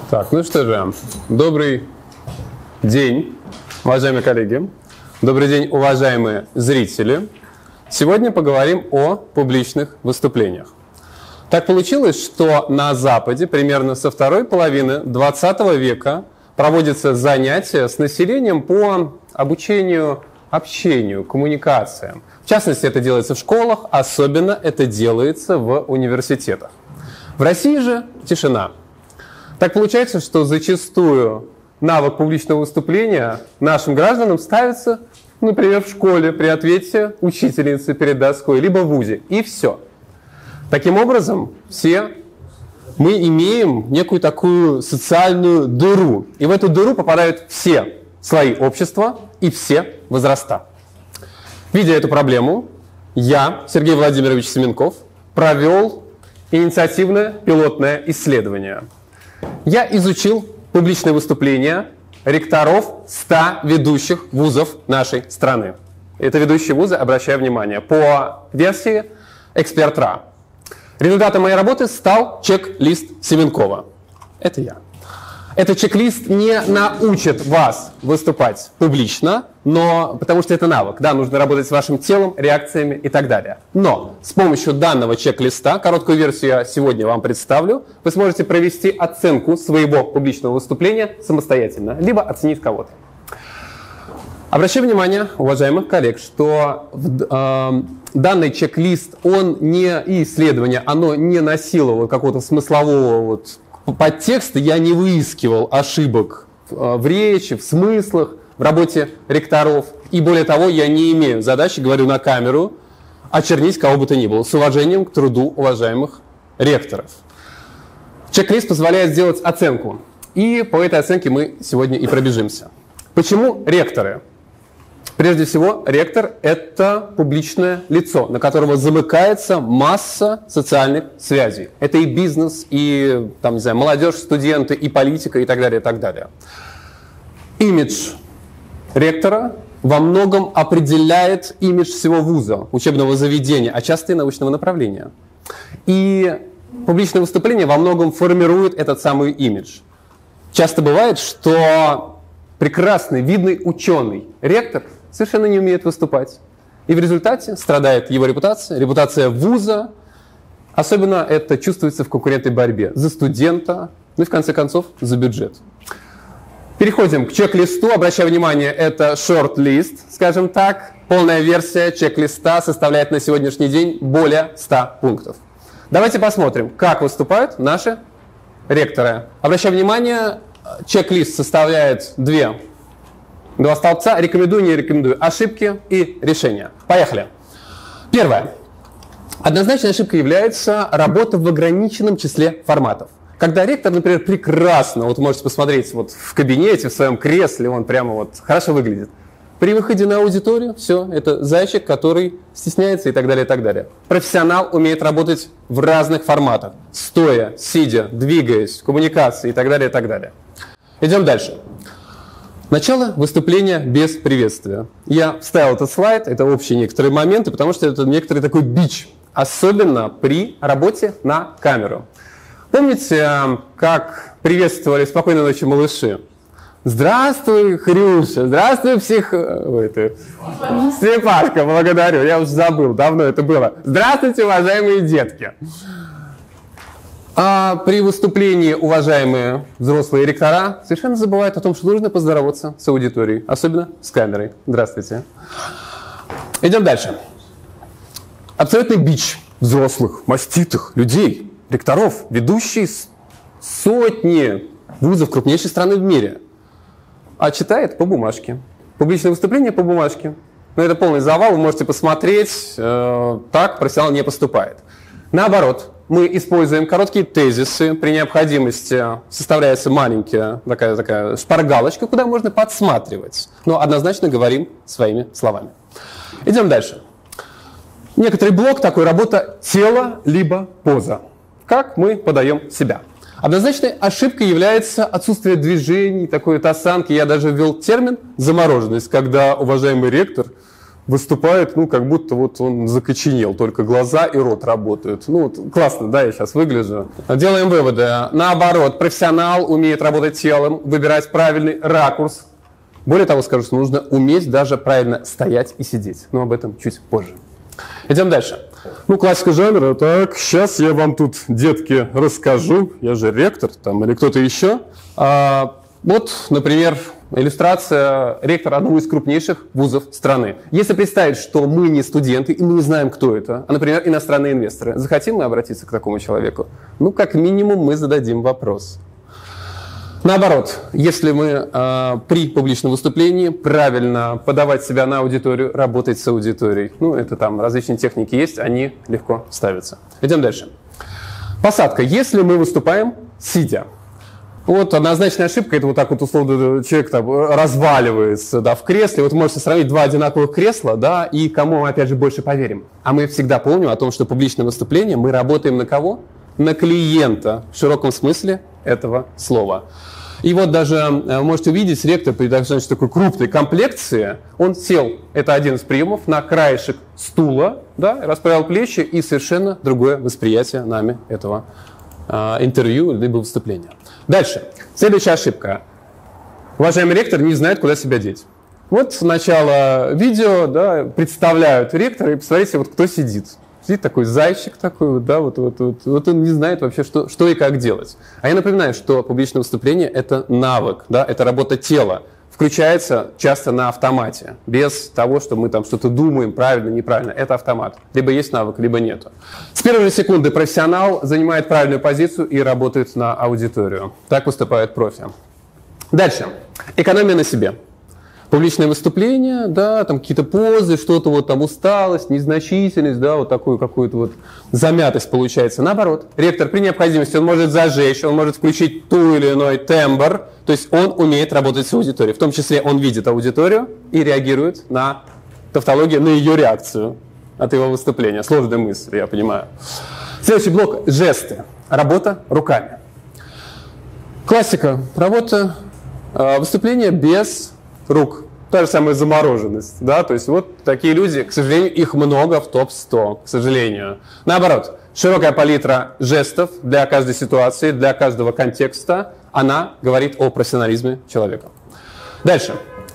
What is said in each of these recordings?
Так, ну что же, добрый день, уважаемые коллеги, добрый день, уважаемые зрители. Сегодня поговорим о публичных выступлениях. Так получилось, что на Западе примерно со второй половины 20 века проводятся занятия с населением по обучению, общению, коммуникациям. В частности, это делается в школах, особенно это делается в университетах. В России же тишина. Так получается, что зачастую навык публичного выступления нашим гражданам ставится, например, в школе при ответе учительницы перед доской, либо в вузе, и все. Таким образом, все мы имеем некую такую социальную дыру, и в эту дыру попадают все слои общества и все возраста. Видя эту проблему, я, Сергей Владимирович Семенков, провел инициативное пилотное исследование. Я изучил публичные выступления ректоров 100 ведущих вузов нашей страны. Это ведущие вузы, обращаю внимание, по версии «Эксперт.РА». Результатом моей работы стал чек-лист Семенкова. Это я. Этот чек-лист не научит вас выступать публично, но, потому что это навык. Да, нужно работать с вашим телом, реакциями и так далее. Но с помощью данного чек-листа, короткую версию я сегодня вам представлю, вы сможете провести оценку своего публичного выступления самостоятельно, либо оценить кого-то. Обращаю внимание, уважаемых коллег, что данный чек-лист, он не исследование, оно не носило какого-то смыслового подтекста, я не выискивал ошибок в речи, в смыслах, в работе ректоров. И более того, я не имею задачи, говорю на камеру, очернить кого бы то ни было, с уважением к труду уважаемых ректоров. Чек-лист позволяет сделать оценку. И по этой оценке мы сегодня и пробежимся. Почему ректоры? Прежде всего, ректор – это публичное лицо, на которого замыкается масса социальных связей. Это и бизнес, и там, не знаю, молодежь, студенты, и политика, и так далее, и так далее. Имидж ректора во многом определяет имидж всего вуза, учебного заведения, а часто и научного направления. И публичное выступление во многом формирует этот самый имидж. Часто бывает, что прекрасный, видный ученый, ректор, совершенно не умеет выступать. И в результате страдает его репутация, репутация вуза. Особенно это чувствуется в конкурентной борьбе за студента, ну и в конце концов за бюджет. Переходим к чек-листу. Обращаю внимание, это шорт-лист, скажем так. Полная версия чек-листа составляет на сегодняшний день более 100 пунктов. Давайте посмотрим, как выступают наши ректоры. Обращаю внимание, чек-лист составляет два столбца. Рекомендую, не рекомендую. Ошибки и решения. Поехали. Первое. Однозначная ошибка является работа в ограниченном числе форматов. Когда ректор, например, прекрасно, вот можете посмотреть вот в кабинете, в своем кресле, он прямо вот хорошо выглядит. При выходе на аудиторию, все, это зайчик, который стесняется и так далее, и так далее. Профессионал умеет работать в разных форматах. Стоя, сидя, двигаясь, коммуникации и так далее, и так далее. Идем дальше. Начало выступления без приветствия. Я вставил этот слайд, это общие некоторые моменты, потому что это некоторый такой бич, особенно при работе на камеру. Помните, как приветствовали «Спокойной ночи, малыши»? Здравствуй, Хрюша, здравствуй, Степашка, благодарю, я уже забыл, давно это было. Здравствуйте, уважаемые детки. А при выступлении уважаемые взрослые ректора совершенно забывают о том, что нужно поздороваться с аудиторией, особенно с камерой. Здравствуйте. Идем дальше. Абсолютный бич взрослых, маститых людей, ректоров, ведущие сотни вузов крупнейшей страны в мире, а читает по бумажке. Публичное выступление по бумажке. Но это полный завал, вы можете посмотреть, так профессионал не поступает. Наоборот. Мы используем короткие тезисы, при необходимости составляется маленькая такая шпаргалочка, куда можно подсматривать, но однозначно говорим своими словами. Идем дальше. Некоторый блок такой, работа тело либо поза. Как мы подаем себя. Однозначной ошибкой является отсутствие движений, такой осанки. Я даже ввел термин «замороженность», когда уважаемый ректор выступает, ну, как будто вот он закоченел, только глаза и рот работают. Ну, вот, классно, да, я сейчас выгляжу. Делаем выводы. Наоборот, профессионал умеет работать телом, выбирать правильный ракурс. Более того, скажу, что нужно уметь даже правильно стоять и сидеть. Но об этом чуть позже. Идем дальше. Ну, классика жанра. Так, сейчас я вам тут, детки, расскажу. Я же ректор там или кто-то еще. Вот, например, иллюстрация ректора одного из крупнейших вузов страны. Если представить, что мы не студенты и мы не знаем, кто это, а, например, иностранные инвесторы, захотим мы обратиться к такому человеку? Ну, как минимум, мы зададим вопрос. Наоборот, если мы при публичном выступлении правильно подавать себя на аудиторию, работать с аудиторией, ну, это там различные техники есть, они легко ставятся. Идем дальше. Посадка. Если мы выступаем сидя, вот однозначная ошибка, это вот так вот условно человек там разваливается, да, в кресле. Вот можете сравнить два одинаковых кресла, да, и кому мы опять же больше поверим. А мы всегда помним о том, что публичное выступление мы работаем на кого? На клиента в широком смысле этого слова. И вот даже можете увидеть, ректор при достаточно такой крупной комплекции, он сел, это один из приемов, на краешек стула, да, расправил плечи, и совершенно другое восприятие нами этого интервью либо выступления. Дальше. Следующая ошибка. Уважаемый ректор не знает, куда себя деть. Вот сначала видео, да, представляют ректора, и посмотрите, вот кто сидит. Сидит такой зайчик такой, да, вот он не знает вообще, что и как делать. А я напоминаю, что публичное выступление – это навык, да, это работа тела. Включается часто на автомате, без того, что мы там что-то думаем, правильно, неправильно. Это автомат. Либо есть навык, либо нет. С первой же секунды профессионал занимает правильную позицию и работает на аудиторию. Так выступает профи. Дальше. Экономия на себе. Публичное выступление, да, там какие-то позы, что-то вот там усталость, незначительность, да, вот такую какую-то вот замятость получается. Наоборот, ректор при необходимости, он может зажечь, он может включить ту или иной тембр, то есть он умеет работать с аудиторией. В том числе он видит аудиторию и реагирует на тавтологию, на ее реакцию от его выступления. Сложная мысль, я понимаю. Следующий блок – жесты. Работа руками. Классика. Работа, выступление без рук. Та же самая замороженность. Да? То есть вот такие люди, к сожалению, их много в топ-100, к сожалению. Наоборот, широкая палитра жестов для каждой ситуации, для каждого контекста, она говорит о профессионализме человека. Дальше.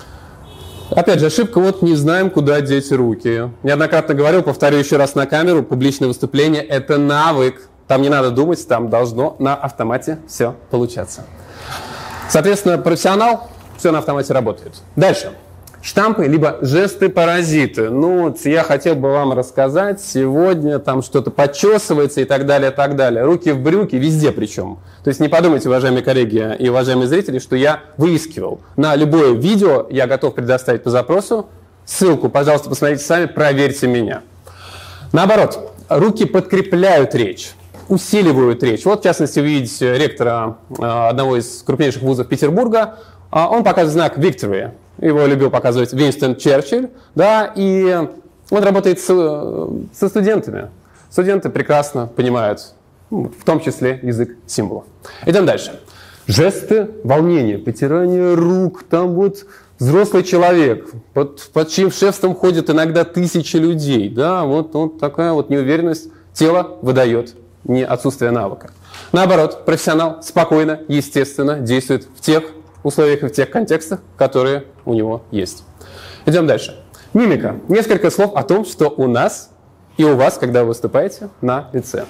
Опять же, ошибка, вот не знаем, куда деть руки. Неоднократно говорил, повторю еще раз на камеру, публичное выступление – это навык. Там не надо думать, там должно на автомате все получаться. Соответственно, профессионал все на автомате работает. Дальше. Штампы, либо жесты-паразиты. Ну, вот я хотел бы вам рассказать. Сегодня там что-то подчесывается и так далее, так далее. Руки в брюки, везде причем. То есть не подумайте, уважаемые коллеги и уважаемые зрители, что я выискивал. На любое видео я готов предоставить по запросу. Ссылку, пожалуйста, посмотрите сами, проверьте меня. Наоборот, руки подкрепляют речь, усиливают речь. Вот, в частности, вы видите ректора одного из крупнейших вузов Петербурга. Он показывает знак Victory. Его любил показывать Винстон Черчилль. Да, и он работает со студентами. Студенты прекрасно понимают, в том числе язык символов. Идем дальше. Жесты волнения, потирание рук. Там вот взрослый человек, под чьим шефством ходят иногда тысячи людей. Да, вот такая вот неуверенность тела выдает, не отсутствие навыка. Наоборот, профессионал спокойно, естественно действует в тех условиях и в тех контекстах, которые у него есть. Идем дальше. Мимика. Несколько слов о том, что у нас и у вас, когда вы выступаете, на лице.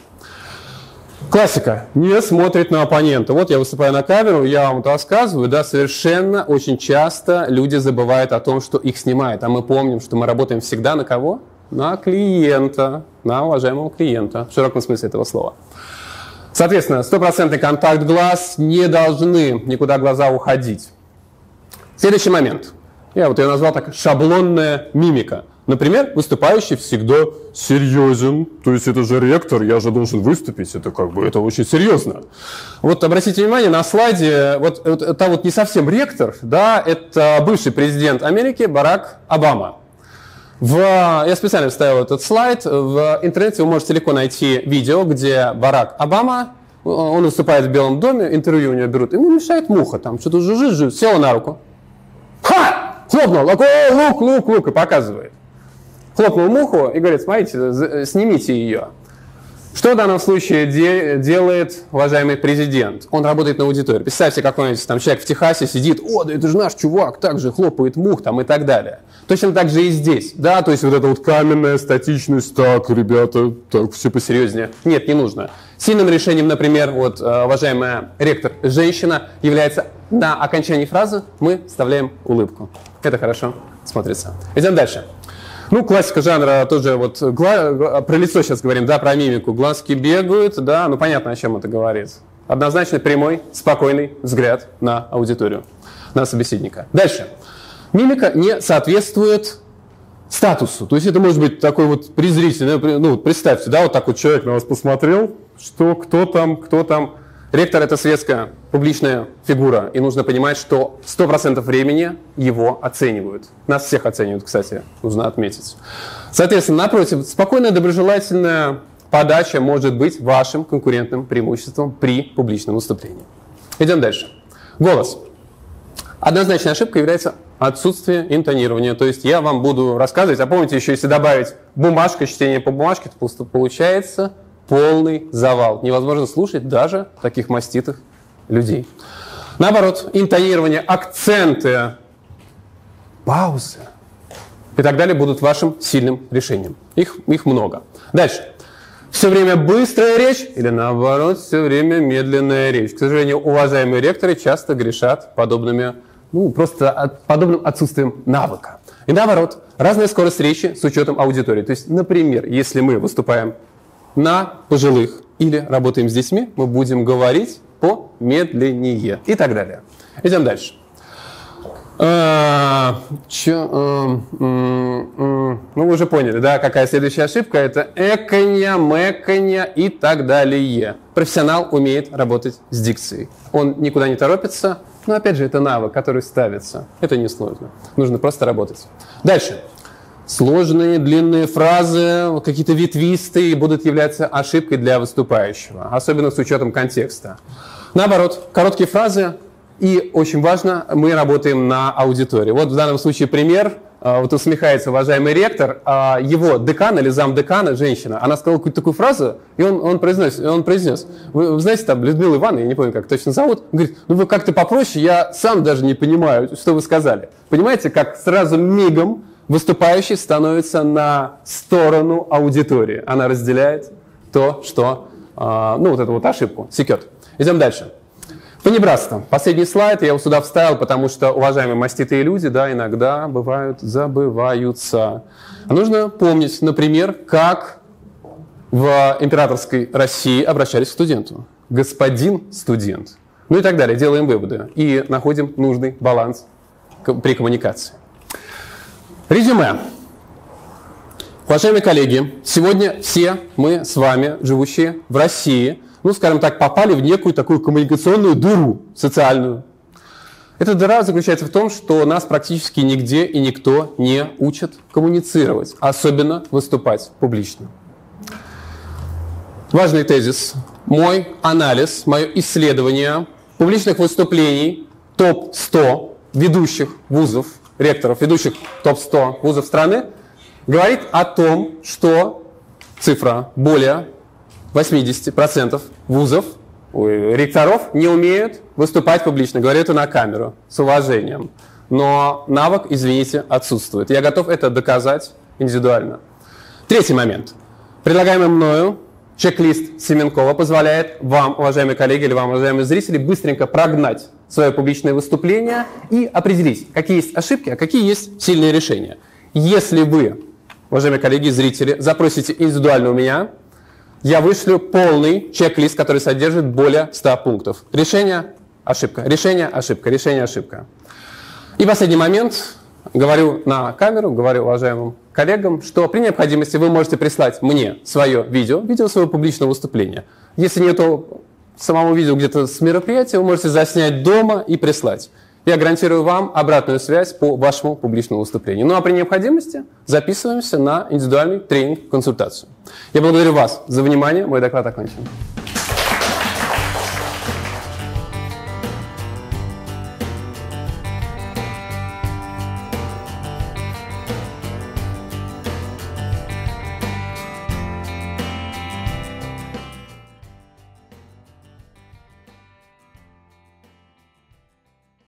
Классика. Не смотрит на оппонента. Вот я выступаю на камеру, я вам это рассказываю, да, совершенно очень часто люди забывают о том, что их снимают. А мы помним, что мы работаем всегда на кого? На клиента, на уважаемого клиента, в широком смысле этого слова. Соответственно, 100% контакт глаз, не должны никуда глаза уходить. Следующий момент. Я вот ее назвал так: шаблонная мимика. Например, выступающий всегда серьезен. То есть это же ректор, я же должен выступить. Это как бы, это очень серьезно. Вот обратите внимание, на слайде, вот это вот не совсем ректор, да, это бывший президент Америки Барак Обама. Я специально вставил этот слайд. В интернете вы можете легко найти видео, где Барак Обама, он выступает в Белом доме, интервью у него берут, ему мешает муха, там что-то жужжит, села на руку. Ха! Хлопнул, лук, и показывает. хлопнул муху и говорит: смотрите, снимите ее. Что в данном случае делает уважаемый президент? Он работает на аудитории. Представьте, какой-нибудь там человек в Техасе сидит: о, да это же наш чувак, так же хлопает мух там и так далее. Точно так же и здесь. Да, то есть вот эта вот каменная статичность, так, ребята, так, все посерьезнее. Нет, не нужно. Сильным решением, например, вот уважаемая ректор женщина является на окончании фразы мы вставляем улыбку. Это хорошо смотрится. Идем дальше. Ну, классика жанра тоже, вот про лицо сейчас говорим, да, про мимику. Глазки бегают, да, ну понятно, о чем это говорит. Однозначно прямой, спокойный взгляд на аудиторию, на собеседника. Дальше. Мимика не соответствует статусу. То есть это может быть такой вот презрительный, ну, представьте, да, вот так вот человек на вас посмотрел, что кто там. Ректор – это светская публичная фигура, и нужно понимать, что 100% времени его оценивают. Нас всех оценивают, кстати, нужно отметить. Соответственно, напротив, спокойная, доброжелательная подача может быть вашим конкурентным преимуществом при публичном выступлении. Идем дальше. Голос. Однозначная ошибка является отсутствие интонирования. То есть я вам буду рассказывать, а помните, еще если добавить бумажка, чтение по бумажке, то получается полный завал. Невозможно слушать даже таких маститых людей. Наоборот, интонирование, акценты, паузы и так далее будут вашим сильным решением. Их много. Дальше. Все время быстрая речь или наоборот, все время медленная речь. К сожалению, уважаемые ректоры часто грешат подобным отсутствием навыка. И наоборот, разная скорость речи с учетом аудитории. То есть, например, если мы выступаем на пожилых или работаем с детьми, мы будем говорить помедленнее и так далее. Идем дальше. Вы уже поняли, да, какая следующая ошибка? Это эканье, мэканье и так далее. Профессионал умеет работать с дикцией. Он никуда не торопится, но опять же это навык, который ставится. Это не сложно. Нужно просто работать. Дальше. Сложные, длинные фразы, какие-то ветвистые будут являться ошибкой для выступающего, особенно с учетом контекста. Наоборот, короткие фразы, и очень важно, мы работаем на аудитории. Вот в данном случае пример. Вот усмехается уважаемый ректор, его декан или замдекана, женщина, она сказала какую-то такую фразу, и он произнес, вы знаете, там, Людмила Ивановна, я не помню, как точно зовут, он говорит, ну вы как-то попроще, я сам даже не понимаю, что вы сказали. Понимаете, как сразу мигом выступающий становится на сторону аудитории. Она разделяет то, что, вот эту вот ошибку секет. Идем дальше. Понебратство. Последний слайд я его сюда вставил, потому что уважаемые маститые люди, да, иногда бывают, забываются. А нужно помнить, например, как в императорской России обращались к студенту. Господин студент. Ну и так далее. Делаем выводы и находим нужный баланс при коммуникации. Резюме. Уважаемые коллеги, сегодня все мы с вами, живущие в России, скажем так, попали в некую такую коммуникационную дыру социальную. Эта дыра заключается в том, что нас практически нигде и никто не учит коммуницировать, особенно выступать публично. Важный тезис. Мой анализ, мое исследование публичных выступлений топ-100 ведущих вузов, ректоров, ведущих топ-100 вузов страны, говорит о том, что цифра более 80% вузов, ректоров не умеют выступать публично, говорят это на камеру, с уважением. Но навык, извините, отсутствует. Я готов это доказать индивидуально. Третий момент. Предлагаемый мною чек-лист Семенкова позволяет вам, уважаемые коллеги, или вам, уважаемые зрители, быстренько прогнать свое публичное выступление и определить, какие есть ошибки, а какие есть сильные решения. Если вы, уважаемые коллеги и зрители, запросите индивидуально у меня, я вышлю полный чек-лист, который содержит более 100 пунктов. Решение – ошибка, решение – ошибка, решение – ошибка. И последний момент. Говорю на камеру, говорю уважаемым коллегам, что при необходимости вы можете прислать мне свое видео своего публичного выступления. Если нету самого видео где-то с мероприятия, вы можете заснять дома и прислать. Я гарантирую вам обратную связь по вашему публичному выступлению. Ну а при необходимости записываемся на индивидуальный тренинг-консультацию. Я благодарю вас за внимание. Мой доклад окончен.